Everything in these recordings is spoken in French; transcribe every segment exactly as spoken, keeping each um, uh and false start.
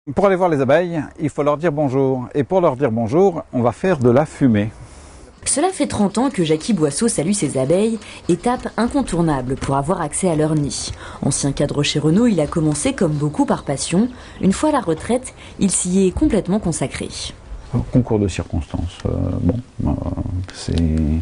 Pour aller voir les abeilles, il faut leur dire bonjour. Et pour leur dire bonjour, on va faire de la fumée. Cela fait trente ans que Jackie Boisseau salue ses abeilles, étape incontournable pour avoir accès à leur nid. Ancien cadre chez Renault, il a commencé comme beaucoup par passion. Une fois à la retraite, il s'y est complètement consacré. Concours de circonstances, euh, bon, euh, c'est...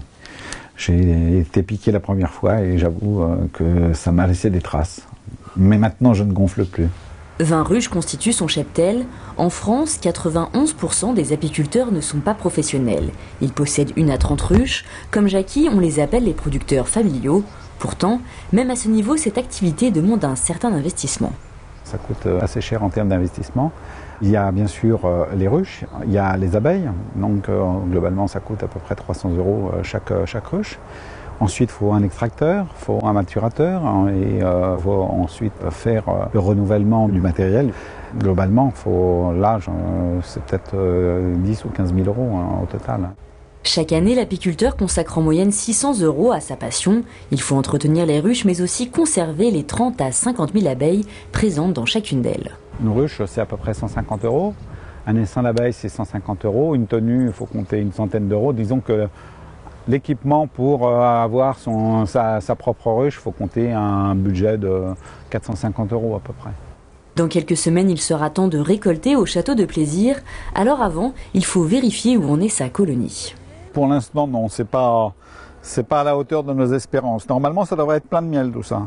J'ai été piqué la première fois et j'avoue euh, que ça m'a laissé des traces. Mais maintenant, je ne gonfle plus. vingt ruches constituent son cheptel. En France, quatre-vingt-onze pour cent des apiculteurs ne sont pas professionnels. Ils possèdent une à trente ruches. Comme Jackie, on les appelle les producteurs familiaux. Pourtant, même à ce niveau, cette activité demande un certain investissement. Ça coûte assez cher en termes d'investissement. Il y a bien sûr euh, les ruches, il y a les abeilles. Donc euh, globalement, ça coûte à peu près trois cents euros chaque, chaque ruche. Ensuite, il faut un extracteur, il faut un maturateur hein, et il euh, faut ensuite faire euh, le renouvellement du matériel. Globalement, faut, là, euh, c'est peut-être euh, dix ou quinze mille euros hein, au total. Chaque année, l'apiculteur consacre en moyenne six cents euros à sa passion. Il faut entretenir les ruches, mais aussi conserver les trente à cinquante mille abeilles présentes dans chacune d'elles. Une ruche, c'est à peu près cent cinquante euros. Un essaim d'abeilles, c'est cent cinquante euros. Une tenue, il faut compter une centaine d'euros. Disons que l'équipement pour avoir son, sa, sa propre ruche, il faut compter un budget de quatre cent cinquante euros à peu près. Dans quelques semaines, il sera temps de récolter au château de plaisir. Alors avant, il faut vérifier où en est sa colonie. Pour l'instant, non, c'est pas, c'est pas à la hauteur de nos espérances. Normalement, ça devrait être plein de miel tout ça.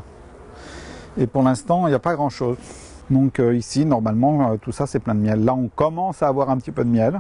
Et pour l'instant, il n'y a pas grand-chose. Donc euh, ici, normalement, euh, tout ça, c'est plein de miel. Là, on commence à avoir un petit peu de miel.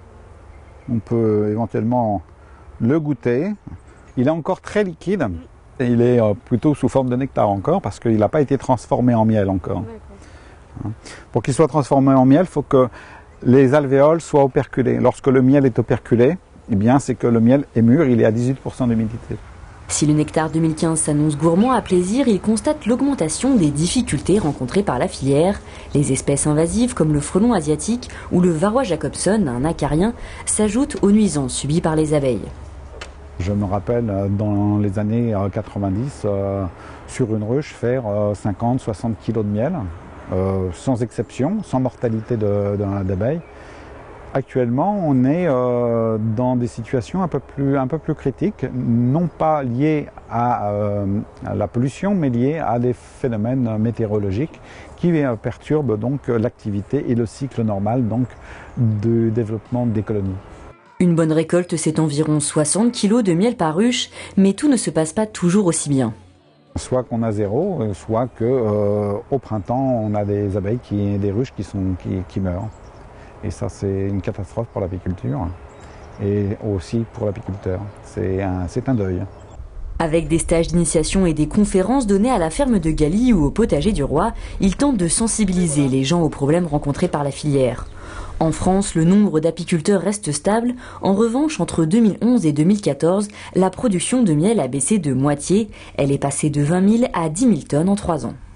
On peut éventuellement le goûter. Il est encore très liquide. Et il est euh, plutôt sous forme de nectar encore, parce qu'il n'a pas été transformé en miel encore. Hein. Pour qu'il soit transformé en miel, il faut que les alvéoles soient operculées. Lorsque le miel est operculé, eh bien, c'est que le miel est mûr, il est à dix-huit pour cent d'humidité. Si le nectar deux mille quinze s'annonce gourmand à plaisir, il constate l'augmentation des difficultés rencontrées par la filière. Les espèces invasives comme le frelon asiatique ou le varroa jacobson, un acarien, s'ajoutent aux nuisances subies par les abeilles. Je me rappelle dans les années quatre-vingt-dix, euh, sur une ruche, faire euh, cinquante à soixante kilos de miel, euh, sans exception, sans mortalité d'abeilles. Actuellement, on est euh, dans des situations un peu plus, un peu plus critiques, non pas liées à, euh, à la pollution, mais liées à des phénomènes météorologiques qui euh, perturbent donc l'activité et le cycle normal donc, du développement des colonies. Une bonne récolte, c'est environ soixante kilos de miel par ruche, mais tout ne se passe pas toujours aussi bien. Soit qu'on a zéro, soit qu'au euh, printemps, on a des abeilles, qui, des ruches qui, sont, qui, qui meurent. Et ça, c'est une catastrophe pour l'apiculture et aussi pour l'apiculteur. C'est un, c'est un deuil. Avec des stages d'initiation et des conférences données à la ferme de Galie ou au potager du Roi, il tente de sensibiliser les gens aux problèmes rencontrés par la filière. En France, le nombre d'apiculteurs reste stable. En revanche, entre deux mille onze et deux mille quatorze, la production de miel a baissé de moitié. Elle est passée de vingt mille à dix mille tonnes en trois ans.